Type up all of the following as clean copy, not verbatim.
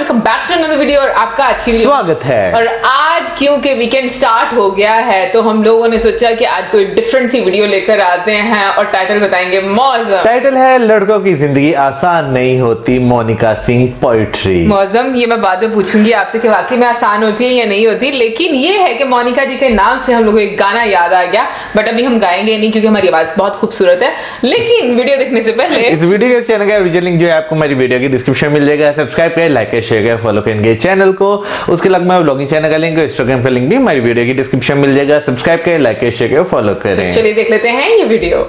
Welcome back to another video. और आपका आज की वीडियो स्वागत है। और आज क्योंकि वीकेंड स्टार्ट हो गया है तो हम लोगों ने सोचा कि आज कोई डिफरेंट सी वीडियो लेकर आते हैं और टाइटल बताएंगे मौसम। टाइटल है लड़कों की जिंदगी आसान नहीं होती, मोनिका सिंह पोइट्री। मौसम ये मैं बाद में पूछूंगी आपसे कि वाकई में आसान होती है या नहीं होती, लेकिन ये है कि मोनिका जी के नाम से हम लोगों को एक गाना याद आ गया, बट अभी हम गाएंगे नहीं क्योंकि हमारी आवाज बहुत खूबसूरत है। लेकिन वीडियो देखने से पहले इस वीडियो के चैनल का ओरिजिनल लिंक जो है आपको मेरी वीडियो की डिस्क्रिप्शन मिल जाएगा। सब्सक्राइब करें, लाइक करें, शेयर करें, फॉलो करेंगे चैनल को। उसके अलावा मैं ब्लॉगिंग चैनल का लिंक, इंस्टाग्राम का लिंक भी हमारी वीडियो की डिस्क्रिप्शन मिल जाएगा। सब्सक्राइब करें, लाइक करें, शेयर करें, फॉलो करें। चलिए देख लेते हैं ये वीडियो।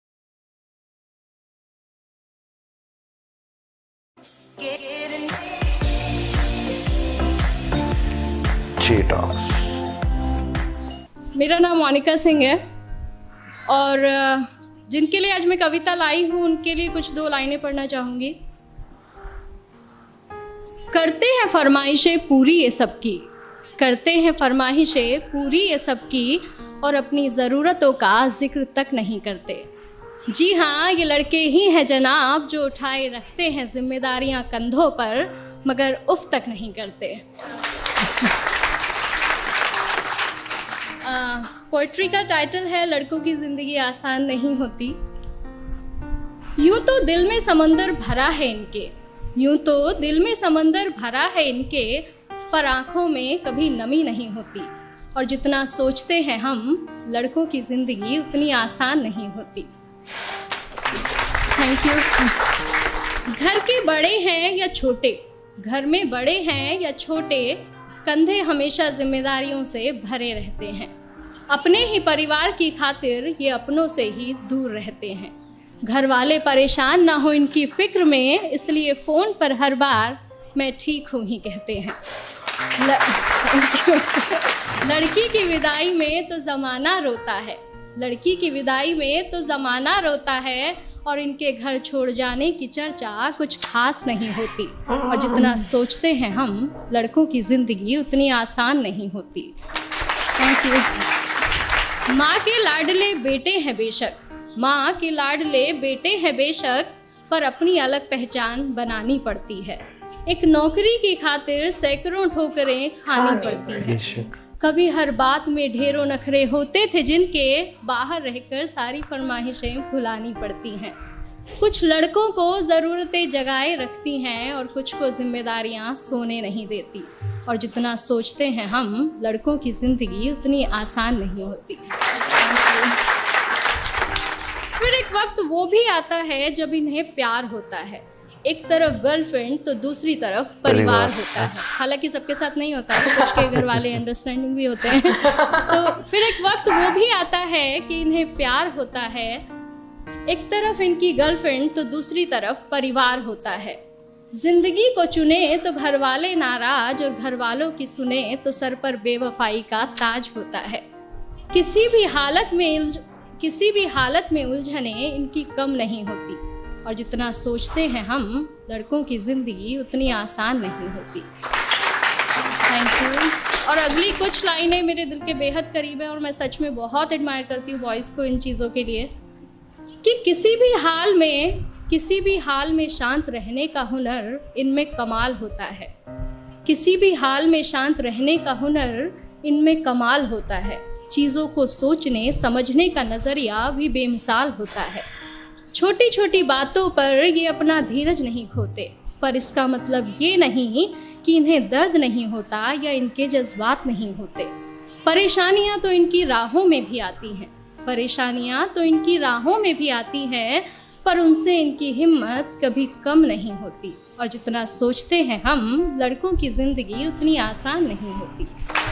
मेरा नाम मोनिका सिंह है और जिनके लिए आज मैं कविता लाई हूँ उनके लिए कुछ दो लाइनें पढ़ना चाहूँगी। करते हैं फरमाइशें पूरी ये सबकी, करते हैं फरमाइशें पूरी ये सबकी, और अपनी ज़रूरतों का जिक्र तक नहीं करते। जी हाँ, ये लड़के ही हैं जनाब जो उठाए रखते हैं जिम्मेदारियाँ कंधों पर, मगर उफ तक नहीं करते। पोइट्री का टाइटल है लड़कों की जिंदगी आसान नहीं होती। यूं तो दिल में समंदर भरा है इनके, यूं तो दिल में समंदर भरा है इनके, पर आंखों में कभी नमी नहीं होती। और जितना सोचते हैं हम, लड़कों की जिंदगी उतनी आसान नहीं होती। Thank you. घर के बड़े हैं या छोटे, घर में बड़े हैं या छोटे, कंधे हमेशा जिम्मेदारियों से भरे रहते हैं। अपने ही परिवार की खातिर ये अपनों से ही दूर रहते हैं। घर वाले परेशान ना हो इनकी फिक्र में, इसलिए फ़ोन पर हर बार मैं ठीक हूँ ही कहते हैं। लड़की की विदाई में तो ज़माना रोता है, लड़की की विदाई में तो ज़माना रोता है, और इनके घर छोड़ जाने की चर्चा कुछ खास नहीं होती। और जितना सोचते हैं हम, लड़कों की ज़िंदगी उतनी आसान नहीं होती। Thank you. माँ के लाडले बेटे हैं बेशक, माँ के लाडले बेटे हैं बेशक, पर अपनी अलग पहचान बनानी पड़ती है। एक नौकरी की खातिर सैकड़ों ठोकरें खानी पड़ती है। कभी हर बात में ढेरों नखरे होते थे जिनके, बाहर रहकर सारी फरमाइशें भुलानी पड़ती हैं। कुछ लड़कों को ज़रूरतें जगाए रखती हैं और कुछ को जिम्मेदारियां सोने नहीं देती। और जितना सोचते हैं हम, लड़कों की ज़िंदगी उतनी आसान नहीं होती। फिर एक वक्त वो भी आता है जब इन्हें प्यार होता है। एक तरफ गर्लफ्रेंड तो दूसरी तरफ परिवार होता है। हालांकि सबके साथ नहीं होता है, कुछ के घर वाले अंडरस्टैंडिंग भी होते हैं। तो फिर एक वक्त वो भी आता है कि इन्हें प्यार होता है। एक तरफ इनकी गर्लफ्रेंड तो दूसरी तरफ परिवार होता है। जिंदगी को चुने तो घर वाले नाराज, और घर वालों की सुने तो सर पर बेवफाई का ताज होता है। किसी भी हालत में उलझने इनकी कम नहीं होती। और जितना सोचते हैं हम, लड़कों की जिंदगी उतनी आसान नहीं होती। Thank you. और अगली कुछ लाइनें मेरे दिल के बेहद करीब है और मैं सच में बहुत एडमायर करती हूँ बॉयज़ को इन चीज़ों के लिए, कि किसी भी हाल में शांत रहने का हुनर इनमें कमाल होता है। किसी भी हाल में शांत रहने का हुनर इनमें कमाल होता है। चीज़ों को सोचने समझने का नज़रिया भी बेमिसाल होता है। छोटी छोटी बातों पर ये अपना धीरज नहीं खोते, पर इसका मतलब ये नहीं कि इन्हें दर्द नहीं होता या इनके जज्बात नहीं होते। परेशानियाँ तो इनकी राहों में भी आती हैं, परेशानियाँ तो इनकी राहों में भी आती हैं, पर उनसे इनकी हिम्मत कभी कम नहीं होती। और जितना सोचते हैं हम, लड़कों की ज़िंदगी उतनी आसान नहीं होती।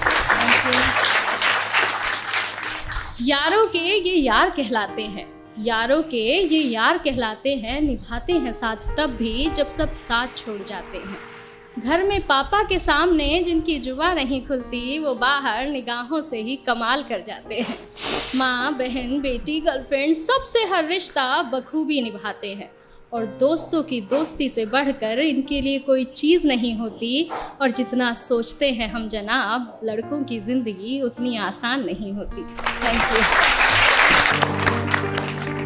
यारों के ये यार कहलाते हैं, यारों के ये यार कहलाते हैं, निभाते हैं साथ तब भी जब सब साथ छोड़ जाते हैं। घर में पापा के सामने जिनकी जुबान नहीं खुलती, वो बाहर निगाहों से ही कमाल कर जाते हैं। माँ, बहन, बेटी, गर्लफ्रेंड, सबसे हर रिश्ता बखूबी निभाते हैं। और दोस्तों की दोस्ती से बढ़कर इनके लिए कोई चीज़ नहीं होती। और जितना सोचते हैं हम जनाब, लड़कों की ज़िंदगी उतनी आसान नहीं होती। Thank you.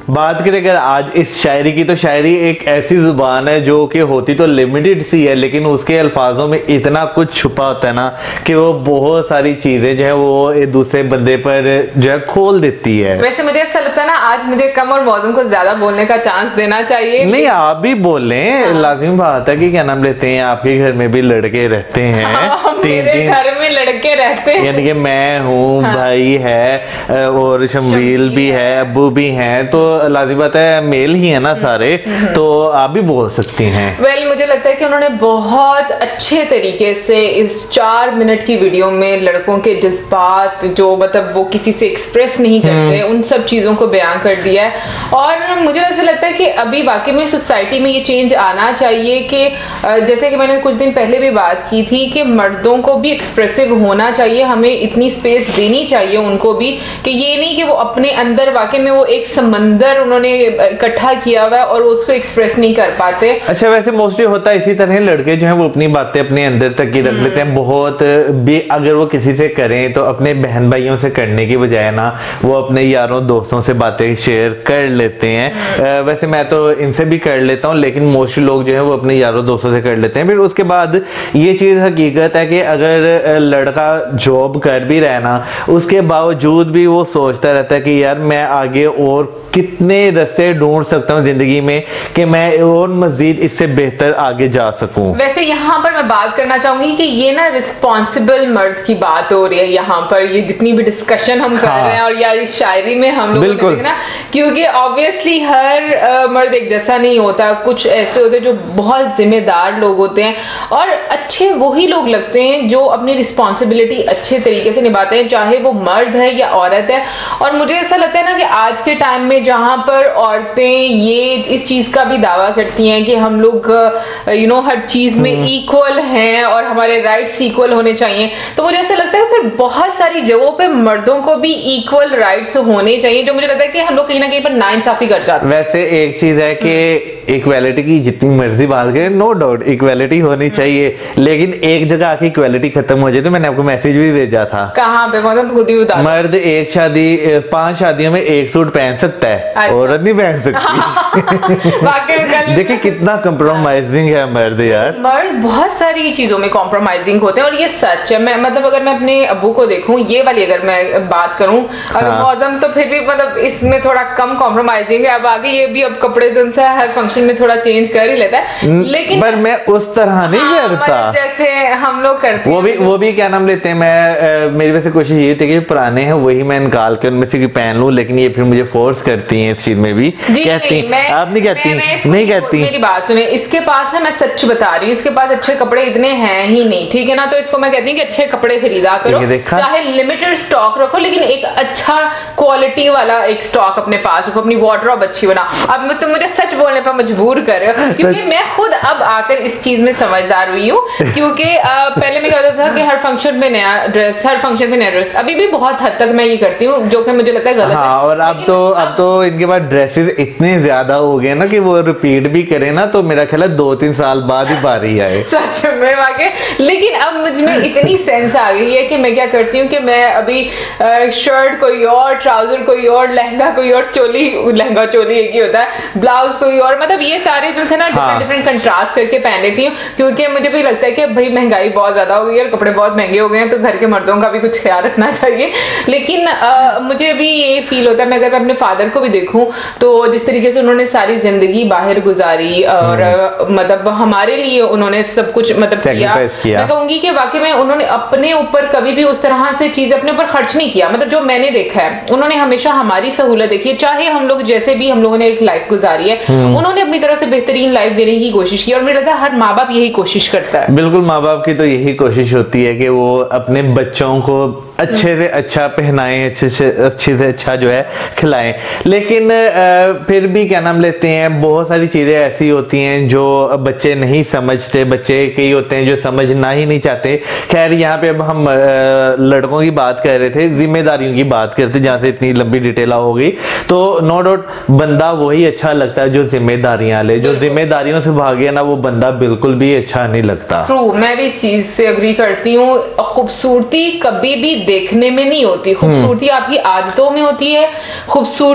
बात करें अगर आज इस शायरी की, तो शायरी एक ऐसी जुबान है जो कि होती तो लिमिटेड सी है, लेकिन उसके अल्फाजों में इतना कुछ छुपा होता है ना कि वो बहुत सारी चीजें जो है वो एक दूसरे बंदे पर जो है खोल देती है। वैसे मुझे ऐसा लगता है ना आज मुझे कम और मौजूम को ज्यादा बोलने का चांस देना चाहिए। नहीं, आप भी बोलें। हाँ। लाजिमी बात है कि क्या नाम लेते हैं, आपके घर में भी लड़के रहते हैं। हाँ, तीन घर में लड़के रहते हैं, यानी कि मैं हूँ, हाँ। भाई है और शमवील भी है, अब्बू भी हैं, तो लाजिमी बात है मेल ही है ना सारे, तो आप भी बोल सकती हैं। वेल मुझे लगता है कि उन्होंने बहुत अच्छे तरीके से इस 4 मिनट की वीडियो में लड़कों के जज्बात जो मतलब वो किसी से एक्सप्रेस नहीं करते, उन सब चीजों को बयान कर दिया है। और मुझे ऐसा लगता है कि अभी वाकई में सोसाइटी में ये चेंज आना चाहिए कि जैसे कि मैंने कुछ दिन पहले भी बात की थी कि मर्दों को भी एक्सप्रेसिव होना चाहिए, हमें इतनी स्पेस देनी चाहिए उनको भी, कि ये नहीं कि वो अपने अंदर वाकई में वो एक समंदर उन्होंने इकट्ठा किया हुआ है और उसको एक्सप्रेस नहीं कर पाते। अच्छा, वैसे मोस्टली होता है इसी तरह, लड़के जो है वो अपनी बातें अपने अंदर तक ही रख लेते हैं। बहुत भी अगर वो किसी से करें तो अपने बहन भाइयों से करने की बजाय ना वो अपने यारों दोस्तों से बातें शेयर कर लेते हैं। वैसे मैं तो इनसे भी कर लेता हूँ, लेकिन मोस्टली लोग जो है वो अपने यारों दोस्तों से कर लेते हैं। फिर उसके बाद ये चीज हकीकत है कि अगर लड़का जॉब कर भी रहे ना, उसके बावजूद भी वो सोचता रहता है कि यार मैं आगे और कितने रास्ते ढूंढ सकता हूँ जिंदगी में कि मैं और मजीद इससे बेहतर आगे जा सकूं। वैसे यहाँ पर मैं बात करना चाहूंगी कि ये ना रिस्पॉन्सिबल मर्द की बात हो रही है यहाँ पर, ये जितनी भी डिस्कशन हम कर रहे हैं और या इस शायरी में हम लोग ना, क्योंकि ऑब्वियसली हर मर्द एक जैसा नहीं होता, कुछ ऐसे होते हैं जो बहुत जिम्मेदार लोग होते हैं और अच्छे वही लोग लगते हैं जो अपनी रिस्पॉन्सिबिलिटी अच्छे तरीके से निभाते हैं, चाहे वो मर्द है या औरत है। और मुझे ऐसा लगता है ना कि आज के टाइम में जहां पर औरतें ये इस चीज का भी दावा करती हैं कि हम लोग हर चीज में इक्वल हैं और हमारे राइट्स इक्वल होने चाहिए, तो मुझे ऐसा लगता है फिर बहुत सारी जगहों पे मर्दों को भी इक्वल राइट्स होने चाहिए, जो मुझे लगता है कि हम लोग कहीं ना कहीं पर नाइंसाफी कर जाते हैं। वैसे एक चीज है कि इक्वालिटी की जितनी मर्जी बात करें, नो डाउट इक्वालिटी होनी चाहिए, लेकिन एक जगह आके इक्वालिटी खत्म हो जाए। तो मैंने आपको मैसेज भी भेजा था, कहाँ पे, मतलब खुद ही बता। मर्द 5 शादियों में 1 सूट पहन सकता है, अच्छा। औरत नहीं पहन सकती। देखिए कितना कंप्रोमाइजिंग है मर्द यार। मर्द बहुत सारी चीजों में कॉम्प्रोमाइजिंग होते हैं और ये सच है। मैं मतलब अगर मैं अपने अब्बू को देखूं, ये वाली अगर मैं बात करूं, अगर मौसम तो फिर भी मतलब इसमें थोड़ा कम कॉम्प्रोमाइजिंग है। अब आगे ये भी अब कपड़े जो है हर फंक्शन में थोड़ा चेंज कर ही लेता है, लेकिन पर मैं उस तरह नहीं करता मतलब जैसे हम लोग करते हैं। वो भी क्या नाम लेते हैं, मैं मेरी वैसे कोशिश ये थी कि पुराने हैं वही मैं निकाल के उनमें से पहन लूं, लेकिन ये फिर मुझे फोर्स करती हैं इस चीज में भी। कहती आप नहीं कहती, नहीं कहती। मेरी बात सुने, इसके पास है, मैं सच बता रही हूँ, इसके पास अच्छे कपड़े इतने हैं ही नहीं, ठीक है ना। तो इसको मैं कहती हूँ कि अच्छे कपड़े खरीदा करो, चाहे लिमिटेड स्टॉक रखो, लेकिन एक अच्छा क्वालिटी वाला एक स्टॉक अपने पास रखो, अपनी वार्डरोब अच्छी बनाओ। अब तुम मुझे सच बोलने पर मजबूर कर रहे हो, क्योंकि मैं खुद अब आकर इस चीज में समझदार हुई हूँ। क्योंकि पहले मैं कहता था कि हर फंक्शन में नया ड्रेस, हर फंक्शन में नया ड्रेस, अभी भी बहुत हद तक मैं ये करती हूँ, जो कि मुझे लगता है गलत है। और अब तो इनके पास ड्रेसेस इतने ज्यादा हो गए ना कि वो रिपीट भी करे ना तो मेरा ख्याल है 2-3 साल बाद ही बारी आए। सच में वाकई। लेकिन अब मुझ में इतनी सेंस आ गई है कि मैं क्या करती हूँ कि मैं अभी शर्ट कोई और, ट्राउजर कोई और, लहंगा कोई और, चोली, लहंगा चोली एक ही होता है, ब्लाउज कोई और, मतलब ये सारे जो है ना डिफरेंट कंट्रास्ट करके पहन लेती हूँ। क्योंकि मुझे भी लगता है कि भाई महंगाई बहुत ज्यादा हो गई है और कपड़े बहुत महंगे हो गए हैं, तो घर के मर्दों का भी कुछ ख्याल रखना चाहिए। लेकिन मुझे भी ये फील होता है, मैं अगर अपने फादर को भी देखूं तो जिस तरीके से उन्होंने सारी जिंदगी बाहर गुजारी और मतलब हमारे लिए उन्होंने सब कुछ मतलब किया। मैं कहूंगी कि वाकई में उन्होंने अपने ऊपर कभी भी उस तरह से चीज अपने ऊपर खर्च नहीं किया, मतलब जो मैंने देखा है उन्होंने हमेशा हमारी सहूलत देखी है। चाहे हम लोग जैसे भी हम लोगों ने एक लाइफ गुजारी है, उन्होंने अपनी तरफ से बेहतरीन लाइफ देने की कोशिश की और मुझे लगता है हर माँ बाप यही कोशिश करता है। बिल्कुल, माँ बाप की तो यही कोशिश होती है कि वो अपने बच्चों को अच्छे से अच्छा पहनाएं, अच्छे से अच्छा जो है खिलाएं। लेकिन फिर भी क्या नाम लेते हैं, बहुत सारी चीजें ऐसी होती हैं जो बच्चे नहीं समझते, बच्चे कई होते हैं जो समझना ही नहीं चाहते। खैर यहाँ पे अब हम लड़कों की बात कर रहे थे, जिम्मेदारियों की बात करते, जहाँ से इतनी लंबी डिटेल हो गई। तो नो डाउट बंदा वही अच्छा लगता है जो जिम्मेदारियां ले, जो जिम्मेदारियों से भागे ना वो बंदा बिल्कुल भी अच्छा नहीं लगता। ट्रू, मैं भी इस चीज से अग्री करती हूँ। खूबसूरती कभी भी देखने में नहीं होती, खूबसूरती आपकी आदतों में होती है, खूबसूरती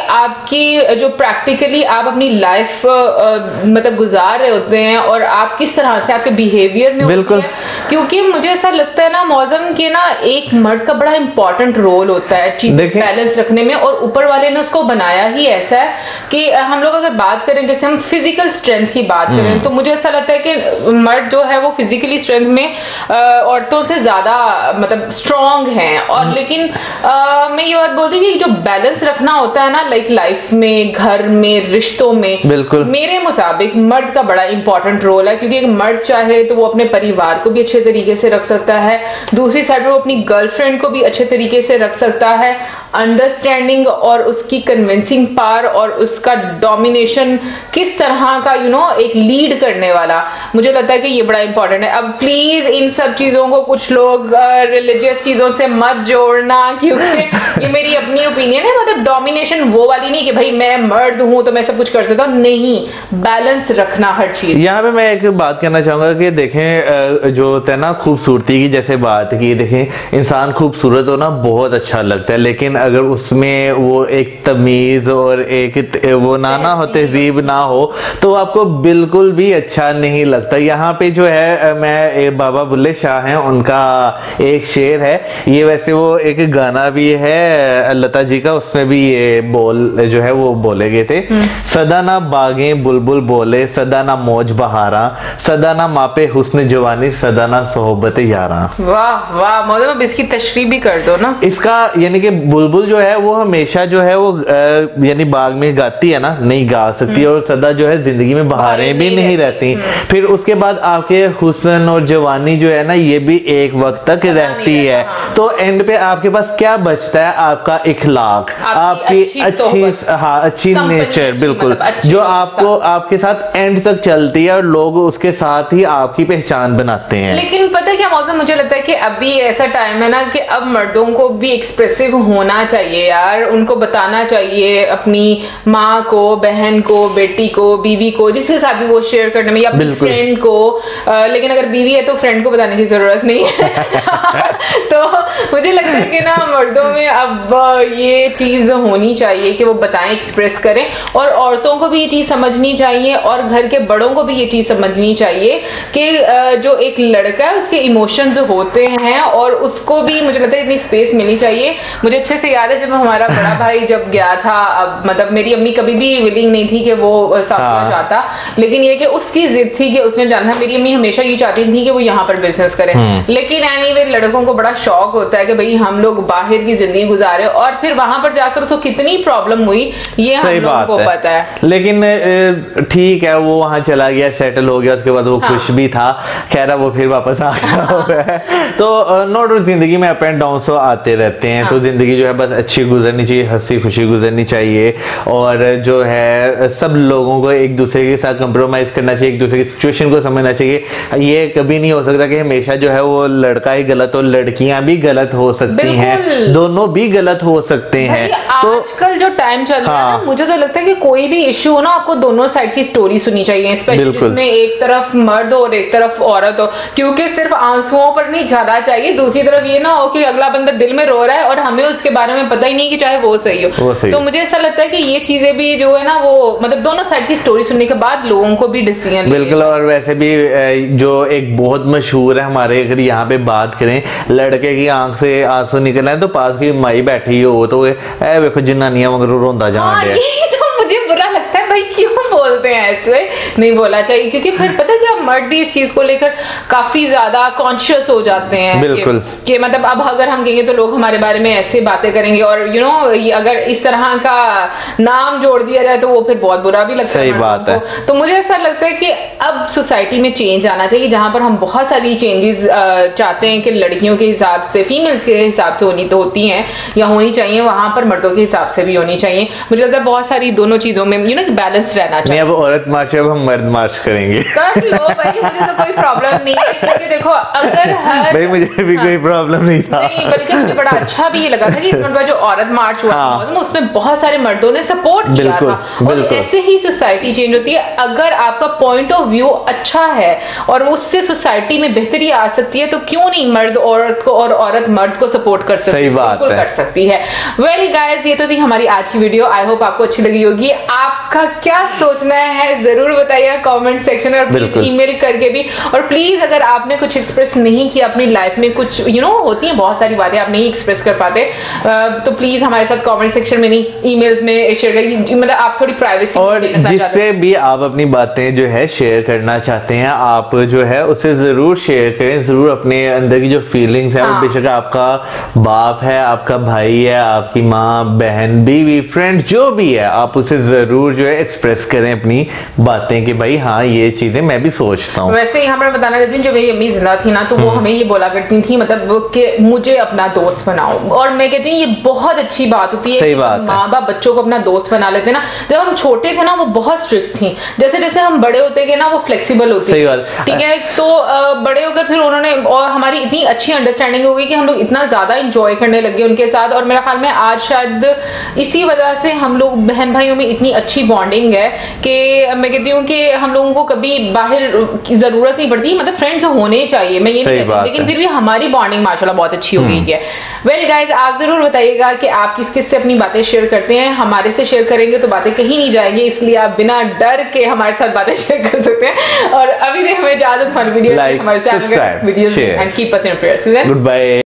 आपकी जो प्रैक्टिकली आप अपनी लाइफ मतलब गुजार रहे होते हैं और आप किस तरह से आपके बिहेवियर में होती है, क्योंकि मुझे ऐसा लगता है ना मौसम के ना एक मर्द का बड़ा इंपॉर्टेंट रोल होता है चीजें बैलेंस रखने में, और ऊपर वाले ने उसको बनाया ही ऐसा है कि हम लोग अगर बात करें, जैसे हम फिजिकल स्ट्रेंथ की बात करें, तो मुझे ऐसा लगता है कि मर्द जो है वो फिजिकली स्ट्रेंथ में औरतों से ज्यादा मतलब स्ट्रांग हैं, और लेकिन मैं ये बात बोलती हूँ कि जो बैलेंस रखना होता है ना लाइफ में, घर में, रिश्तों में, बिल्कुल मेरे मुताबिक मर्द का बड़ा इंपॉर्टेंट रोल है, क्योंकि एक मर्द चाहे तो वो अपने परिवार को भी अच्छे तरीके से रख सकता है, दूसरी साइड वो अपनी गर्लफ्रेंड को भी अच्छे तरीके से रख सकता है, अंडरस्टैंडिंग और उसकी कन्विंसिंग पावर और उसका डोमिनेशन किस तरह का एक लीड करने वाला, मुझे लगता है कि ये बड़ा इंपॉर्टेंट है। अब प्लीज इन सब चीजों को कुछ लोग रिलीजियस चीजों से मत जोड़ना, क्योंकि ये मेरी अपनी ओपिनियन है। मतलब डोमिनेशन वो वाली नहीं कि भाई मैं मर्द हूं तो मैं सब कुछ कर सकता हूँ, नहीं, बैलेंस रखना हर चीज। यहाँ पे मैं एक बात कहना चाहूंगा कि देखें जो होता है ना खूबसूरती की जैसे बात की, देखें इंसान खूबसूरत हो ना बहुत अच्छा लगता है, लेकिन अगर उसमें वो एक तमीज और एक वो ना हो, तहजीब ना हो, तो आपको बिल्कुल भी अच्छा नहीं लगता। यहाँ पे जो है मैं बाबा बुल्ले शाह हैं, उनका एक शेर है, ये वैसे वो एक गाना भी है लता जी का, उसमें भी ये बोल जो है वो बोले गए थे, सदा ना बागे बुलबुल बोले, सदा ना मौज बहारा, सदा ना मापे हुस्न जवानी, सदा ना सोहबत यारा। वाह वाह, मौजूद अब इसकी तशरीह भी कर दो ना। इसका यानी कि बुलबुल जो है वो हमेशा जो है वो यानी बाग में गाती है ना, नहीं गा सकती, और सदा जो है जिंदगी में बहारें भी नहीं रहती। फिर उसके बाद आपके हुस्न और जवानी जो है ना ये भी एक वक्त तक रहती है, तो एंड पे आपके पास क्या बचता है? आपका इखलाक, आपकी अच्छी नेचर, बिल्कुल, जो आपको आपके साथ एंड तक चलती है और लोग उसके साथ ही आपकी पहचान बनाते हैं। लेकिन पता है क्या मौसम, मुझे लगता है कि अभी ऐसा टाइम है ना कि अब मर्दों को भी एक्सप्रेसिव होना चाहिए यार, उनको बताना चाहिए अपनी माँ को, बहन को, बेटी को, बीवी को, जिसके साथ भी वो शेयर करने में, या अपनी फ्रेंड को, लेकिन अगर बीवी है तो फ्रेंड को बताने की जरूरत नहीं है तो मुझे लगता है कि ना मर्दों में अब ये चीज होनी चाहिए कि वो बताएं, एक्सप्रेस करें, और औरतों को भी ये चीज समझनी चाहिए और घर के बड़ों को भी ये चीज समझनी चाहिए कि जो एक लड़का है उसके इमोशंस होते हैं और उसको भी मुझे लगता है इतनी स्पेस मिलनी चाहिए। मुझे अच्छे से याद है जब हमारा बड़ा भाई जब गया था, अब मतलब मेरी अम्मी कभी भी विलिंग नहीं थी कि वो साउथ जाता, लेकिन ये कि उसकी जिद थी कि उसने जाना। मेरी अम्मी हमेशा ये चाहती थी कि वो यहाँ पर बिजनेस करें, लेकिन एनीवे लड़कों को बड़ा शौक होता है कि भाई हम लोग बाहर की जिंदगी गुजारे, और फिर वहां पर जाकर उसको कितनी प्रॉब्लम हुई ये हम लोगों को पता है। लेकिन ठीक है, वो वहां चला गया, सेटल हो गया, उसके बाद वो खुश भी था, खैर वो फिर वापस आ गया तो नो डाउट जिंदगी में अप एंड डाउन तो आते रहते हैं, तो जिंदगी जो है बस अच्छी गुजरनी चाहिए, हंसी खुशी गुजरनी चाहिए, और जो है सब लोगों को एक दूसरे के साथ कंप्रोमाइज करना चाहिए, एक दूसरे की सिचुएशन को समझना चाहिए। ये कभी नहीं हो सकता कि हमेशा जो है वो लड़का ही गलत हो, लड़कियां भी गलत हो सकती हैं, दोनों भी गलत हो सकते हैं। तो आजकल जो टाइम चल रहा है ना, मुझे तो लगता है कि कोई भी इश्यू हो ना, आपको दोनों साइड की स्टोरी सुननी चाहिए, स्पेशली जिसमें एक तरफ मर्द हो और एक तरफ औरत हो, क्योंकि सिर्फ आंसुओं पर नहीं जाना चाहिए, दूसरी तरफ ये ना हो कि अगला बंदा दिल में रो रहा है और हमें उसके बारे में पता ही नहीं कि चाहे वो सही हो। तो मुझे ऐसा लगता है कि ये चीजें भी जो है ना वो मतलब दोनों साइड की स्टोरी सुनने के बाद लोगों को भी डिसीजन बिल्कुल। और वैसे भी जो एक बहुत मशहूर है हमारे, अगर यहाँ पे बात करें, लड़के की आंख से आंसू निकल आए तो पास की माई बैठी हो तो देखो जनानियां मगर रोंदा जान रहा है। मुझे बुरा लगता है भाई, क्यों बोलते हैं ऐसे, नहीं बोलना चाहिए, क्योंकि फिर पता है क्या, मर्द भी इस चीज को लेकर काफी ज्यादा कॉन्शियस हो जाते हैं। बिल्कुल कि मतलब अब अगर हम कहेंगे तो लोग हमारे बारे में ऐसे बातें करेंगे, और अगर इस तरह का नाम जोड़ दिया जाए तो वो फिर बहुत बुरा भी लगता है। सही बात है। तो मुझे ऐसा लगता है कि अब सोसाइटी में चेंज आना चाहिए, जहां पर हम बहुत सारी चेंजेस चाहते हैं कि लड़कियों के हिसाब से, फीमेल्स के हिसाब से होती हैं या होनी चाहिए, वहां पर मर्दों के हिसाब से भी होनी चाहिए। मुझे लगता है बहुत सारी दोनों चीजों में बैलेंस रहना नहीं, चाहिए। अब औरत मार्च, अब हम मर्द मार्च करेंगे। कर लो भाई, मुझे तो कोई प्रॉब्लम नहीं है, क्योंकि देखो अगर हर भाई मुझे भी कोई प्रॉब्लम नहीं था। नहीं, बल्कि मुझे बड़ा अच्छा भी ये लगा था कि इस बार जो औरत मार्च हुआ हाँ। था उसमें बहुत सारे मर्दों ने सपोर्ट किया बिल्कुल, था। और बिल्कुल। ऐसे ही सोसाइटी चेंज होती है। अगर आपका पॉइंट ऑफ व्यू अच्छा है और उससे सोसाइटी में बेहतरी आ सकती है, तो क्यों नहीं मर्द औरत को और औरत मर्द को सपोर्ट कर सकती है। सही बात है, कर सकती है। वेल गाइस, ये तो थी हमारी आज की वीडियो। आई होप आपको अच्छी लगी होगी। आपका क्या सोचना है जरूर बताइए कमेंट सेक्शन में, और प्लीज ईमेल करके भी। और प्लीज अगर आपने कुछ एक्सप्रेस नहीं किया अपनी लाइफ में, कुछ होती है बहुत सारी बातें आप नहीं एक्सप्रेस कर पाते, तो प्लीज हमारे साथ कमेंट सेक्शन में नहीं, ईमेल्स में शेयर करिए। मतलब आप थोड़ी प्राइवेसी, और जिससे भी आप अपनी बातें जो है शेयर करना चाहते हैं, आप जो है उसे जरूर शेयर करें। जरूर अपने अंदर की जो फीलिंग्स है, वो बेशक आपका बाप है, आपका भाई है, आपकी माँ, बहन, बीवी, फ्रेंड, जो भी है, आप उसे जरूर जो है एक्सप्रेस करें अपनी बातें कि भाई हाँ ये चीजें मैं भी सोचता हूँ। वैसे यहाँ पर बताना चाहती हूँ, जब मेरी अम्मी जिंदा थी ना, तो वो हमें ये बोला करती थी, मतलब कि मुझे अपना दोस्त बनाओ। और मैं कहती हूँ ये बहुत अच्छी बात होती है। माँ बाप बच्चों को अपना दोस्त बना लेते ना। जब हम छोटे थे ना, वो बहुत स्ट्रिक्ट थी। जैसे जैसे हम बड़े होते गए ना, वो फ्लेक्सिबल होते गए। ठीक है, तो बड़े होकर फिर उन्होंने, और हमारी इतनी अच्छी अंडरस्टैंडिंग हो गई कि हम लोग इतना ज्यादा इंजॉय करने लगे उनके साथ। और मेरा ख्याल में आज शायद इसी वजह से हम लोग बहन भाइयों में इतनी अच्छी बॉन्डिंग है कि मैं कहती हूँ कि हम लोगों को कभी बाहर की जरूरत नहीं पड़ती। मतलब फ्रेंड्स होने चाहिए, मैं ये नहीं कहती, लेकिन फिर भी हमारी बॉन्डिंग माशाल्लाह बहुत अच्छी हो गई है। वेल गाइज, आप जरूर बताइएगा कि आप किस किस से अपनी बातें शेयर करते हैं। हमारे से शेयर करेंगे तो बातें कहीं नहीं जाएंगी, इसलिए आप बिना डर के हमारे साथ बातें शेयर कर सकते हैं। और अभी हमें इजाजत, हमारी वीडियो हमारे channel video and keep us in prayers. Good bye.